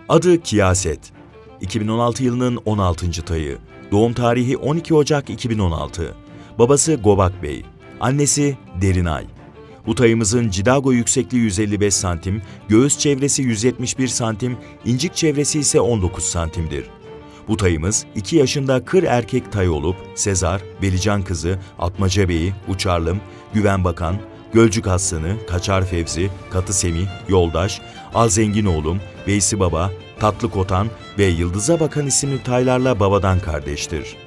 Adı Kiyaset. 2016 yılının 16. tayı. Doğum tarihi 12 Ocak 2016. Babası Gobak Bey. Annesi Derinay. Bu tayımızın cidago yüksekliği 155 santim, göğüs çevresi 171 santim, incik çevresi ise 19 santimdir. Bu tayımız 2 yaşında kır erkek tay olup Sezar, Velican kızı, Atmaca Bey'i, Uçarlım, Güven Bakan, Gölcük Aslanı, Kaçar Fevzi, Katı Semih, Yoldaş, Alzenginoğlum, Veysi Baba, Tatlı Kotan ve Yıldıza Bakan isimli taylarla babadan kardeştir.